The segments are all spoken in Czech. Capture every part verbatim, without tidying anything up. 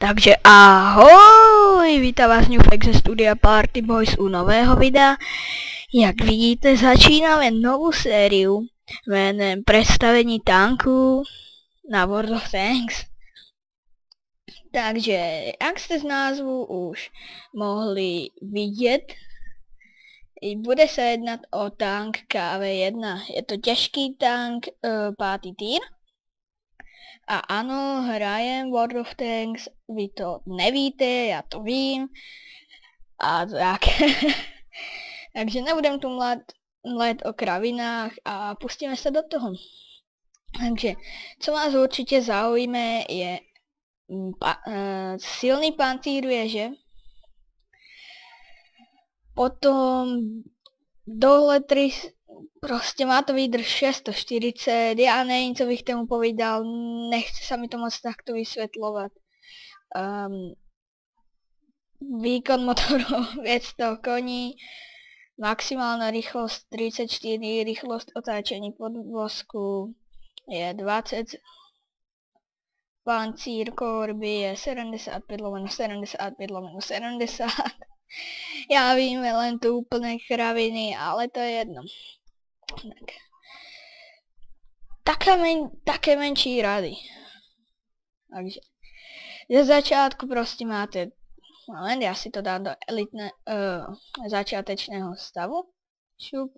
Takže ahoj, vítám vás Newflex ze studia Party Boys u nového videa. Jak vidíte, začínáme novou sériu jménem Představení tanků na World of Tanks. Takže, jak jste z názvu už mohli vidět, bude se jednat o tank K V jedna. Je to těžký tank, uh, pátý týr. A ano, hrajem World of Tanks, vy to nevíte, já to vím. A tak. Takže nebudem tu mlát, mlét o kravinách a pustíme se do toho. Takže, co vás určitě zaujme, je pa, uh, silný pantýruje, že? Potom dohled tři, prostě má to výdrž šest sto čtyřicet, já nevím, co bych tomu povídal, nechce se mi to moc takto vysvětlovat. Um, výkon motoru pět set koní, maximální rychlost třicet čtyři, rychlost otáčení podvozku je dvacet, pancír korby je sedmdesát pět lomeno sedmdesát pět lomeno sedmdesát. Já vím, len to úplné kraviny, ale to je jedno. Tak. Také, men, také menší rady. Takže ze začátku prostě máte, moment, já si to dám do elitné, uh, začátečného stavu. Šup.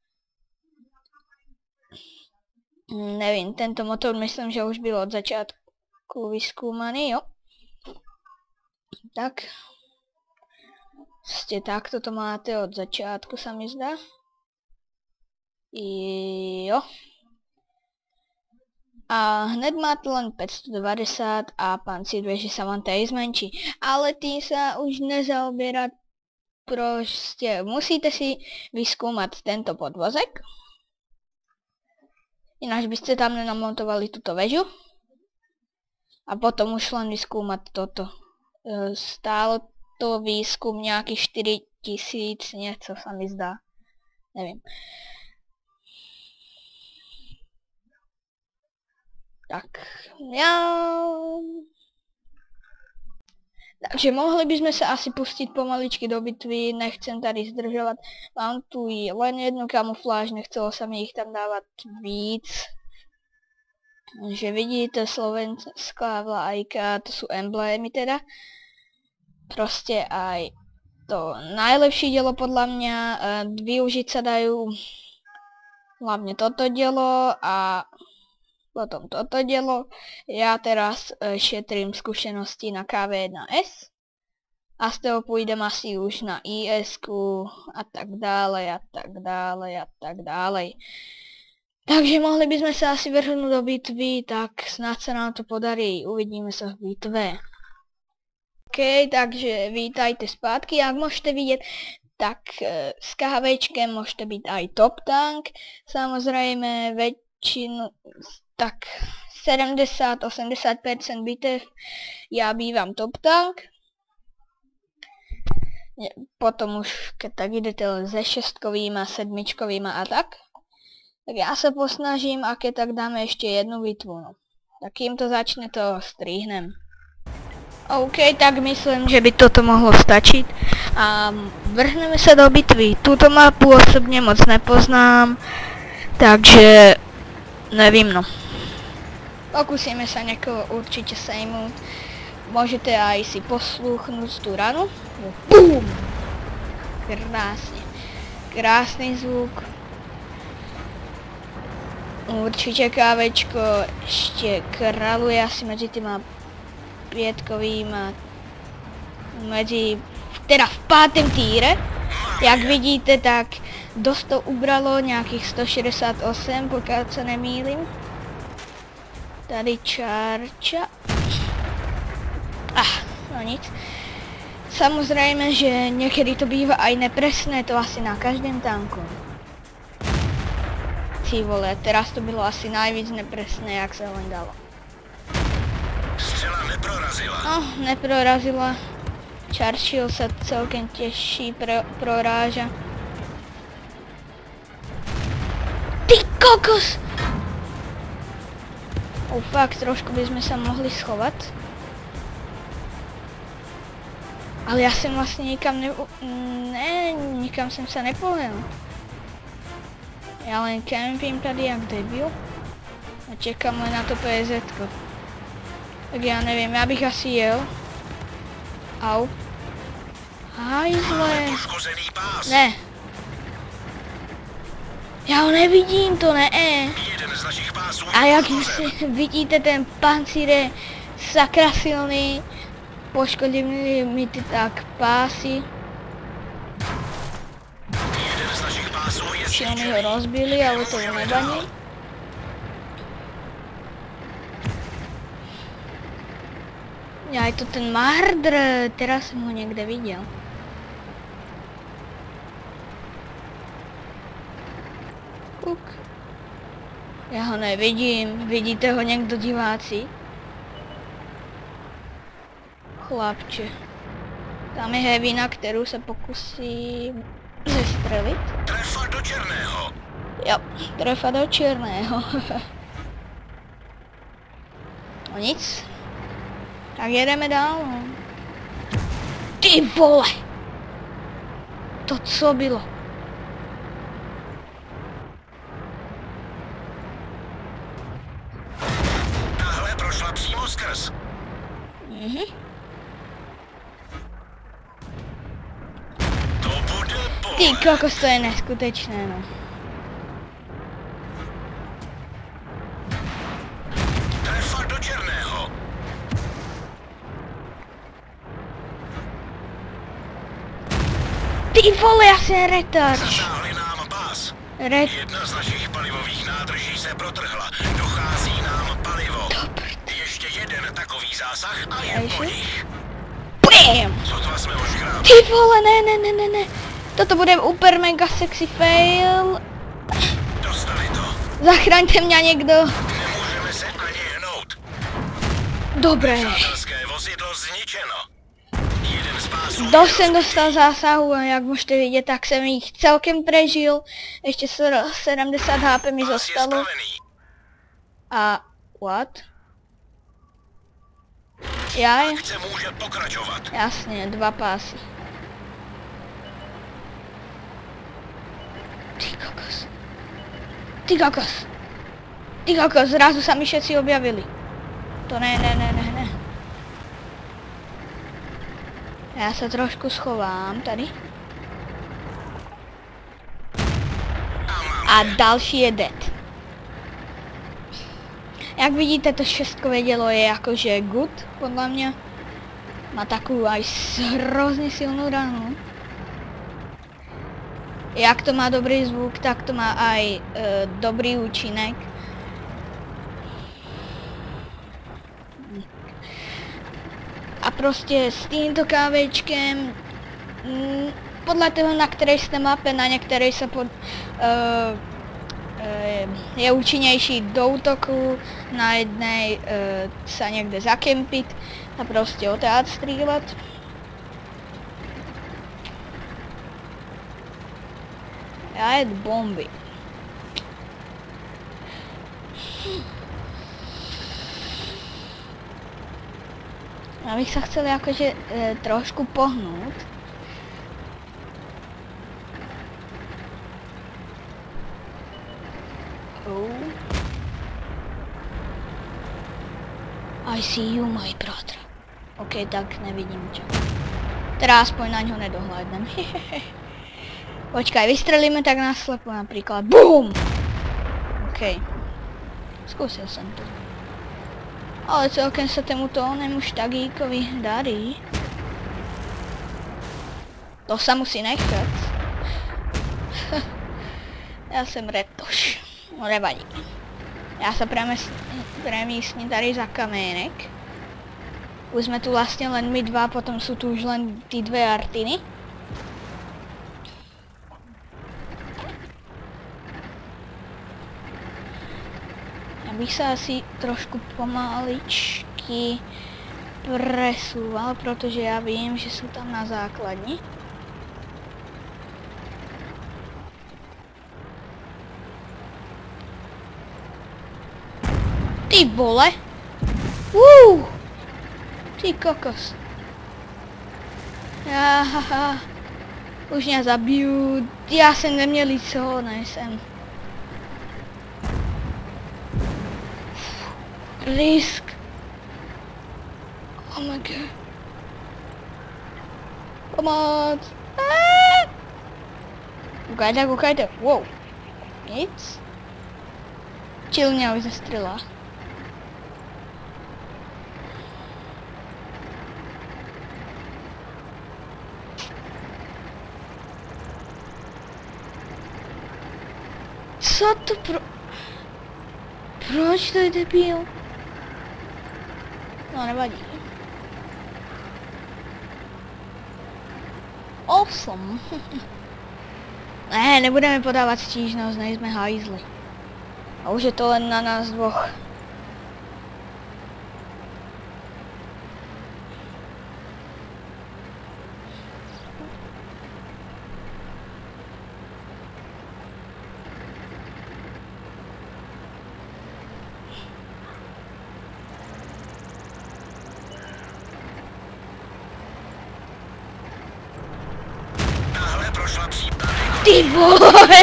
Nevím, tento motor myslím, že už byl od začátku vyzkoumaný, jo. Tak. Prostě takto to máte od začátku, se mi zdá. Jo. A hned máte len pět set devadesát a pancír věže sa vám tady zmenší. Ale tým sa už nezaoberať. Prostě musíte si vyskúmať tento podvozek. Ináč byste tam nenamontovali tuto väžu. A potom už len vyskúmať toto. Stálo to výzkum nějakých čtyři tisíc něco, se mi zdá. Nevím. Tak, já... Takže mohli bychom se asi pustit pomaličky do bitvy, nechcem tady zdržovat. Mám tu len jednu kamufláž, nechcelo se mi jich tam dávat víc. Že vidíte, slovenská vlajka, to jsou emblémy teda. Prostě aj to najlepší dělo podľa mňa, e, využiť sa dajú hlavne toto dělo a potom toto dělo. Já teraz e, šetrím skúsenosti na K V jedna S a z toho půjdem asi už na I S ku a tak dále a tak dále a tak dále. Takže mohli bychom se asi vrhnout do bitvy, tak snad se nám to podarí, uvidíme se v bitve. OK, takže vítajte zpátky, jak můžete vidět, tak e, s KVčkem můžete být aj top tank, samozřejmě většinu, tak sedmdesát až osmdesát percent bitev já bývám top tank. Potom už tak jdete se šestkovýma, sedmičkovýma a tak. Tak já se posnažím, a keď tak dáme ještě jednu bitvu, no. Tak jim to začne, to strihnem. OK, tak myslím, že by toto mohlo stačit a vrhneme se do bitvy. Tuto mapu osobně moc nepoznám, takže nevím, no. Pokusíme se někoho určitě sejmout. Můžete aj si poslouchnout tu ranu. Bum! Krásně. Krásný zvuk. Určitě kávečko ještě kraluje asi mezi těma pětkovýma, mezi, teda v pátém týre, jak vidíte, tak dost to ubralo, nějakých sto šedesát osm, pokud se nemýlím. Tady čárča. Ah, no nic. Samozřejmě, že někdy to bývá aj nepresné, to asi na každém tanku. Ty vole, teraz to bylo asi nejvíc nepresné, jak se len dalo. Střela neprorazila. No, neprorazila. Churchill se celkem těžší pro, proráža. Ty kokos! Oh, fakt, trošku bychom se mohli schovat. Ale já jsem vlastně nikam ne... Ne, nikam jsem se nepohnul. Já len campím tady jak debil. A čekám len na to P Z ko. Tak já nevím, já bych asi jel. Au. Hajzle. Ne. Já ho nevidím, to ne. A jak si vidíte, ten pancír je sakra silný. Poškodili mi ty tak pásy. Oni ho rozbili, ale to nevadí. Já je to ten Mardr, teraz jsem ho někde viděl. Kuk. Já ho nevidím, vidíte ho někdo, diváci? Chlapče. Tam je Hevina, kterou se pokusím zestřelit. Trefa do černého. Jo, trefa do černého. No nic. Tak jedeme dál. Ty vole! To co bylo? Tahle prošla přímo skrz. Mhm. To bude bolet. Ty kokos, to je neskutečné, no. Trefa do černého. Ty vole, já jsem retard. Zasáhli nám pás. Ret... Jedna z našich palivových nádrží se protrhla. Dochází nám palivo. Ještě jeden takový zásah a je po nich. Bam! Sotva jsme oškrábli. Ty vole, ne, ne, ne, ne, ne. Toto bude úplně mega sexy fail. Dostali to. Zachraňte mě někdo. Nemůžeme se ani hnout. Dobré. Přátelské vozidlo zničeno. Jeden z pásů. Dost jsem dostal zásahu a jak můžete vidět, tak jsem jich celkem prežil. Ještě sedmdesát H P mi zostalo. A what? Já je... Akce může pokračovat. Jasně, dva pásy. Ty kokos. Ty kokos. Ty kokos, zrazu sami všetci objavili. To ne, ne, ne, ne, ne. Já se trošku schovám tady. A další je dead. Jak vidíte, to šestkové dělo je jakože good, podle mě. Má takovou aj hrozně silnou ranu. Jak to má dobrý zvuk, tak to má aj e, dobrý účinek. A prostě s tímto kávečkem, mm, podle toho, na které jste mape, na některé se pod, uh, uh, je účinnější do útoku, na jedné uh, se někde zakempit a prostě otáhat střílet. Já jedu bomby. Já bych se chcel jakože e, trošku pohnout. Oh. I see you, my brother. OK, tak nevidím čo. Teda aspoň na ňo nedohlédnem. Počkaj, vystřelíme tak naslepo například. BOOM! OK. Zkusil jsem to. Ale celkem se tomuto onemu štagíkovi darí. To se musí nechat. Já jsem retoš. No nevadí. Já se premístním tady za kamének. Už jsme tu vlastně len my dva, potom jsou tu už len ty dvě artiny. Já bych se asi trošku pomaličky presúval, protože já vím, že jsou tam na základni. Ty vole! Uh! Ty kokos. Ahaha. Už mě zabiju. Já jsem neměl jít co, nejsem. Risk. Oh my god. Pomoc. Ah! Koukajte, koukajte. Wow. Nic. Chill mě už zastřelila. Co to pro... Proč to je debil? No, nevadí. Awesome. Ne, nebudeme podávat stížnost, nejsme hajzli. A už je to len na nás dvoch. Prošla případy. Ty vole!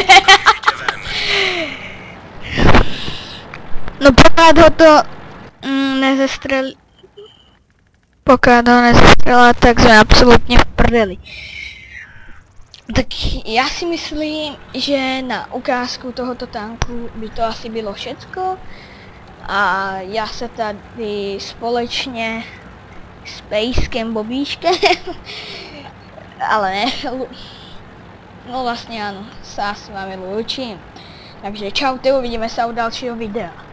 No pokud ho to mm, nezestřelí, pokud ho nezestřelá, tak jsme absolutně v prdeli. Tak já si myslím, že na ukázku tohoto tanku by to asi bylo všecko. A já se tady společně s Pejskem Bobíškem, ale ne, no vlastně ano, se s vámi loučím. Takže čau, ty uvidíme se u dalšího videa.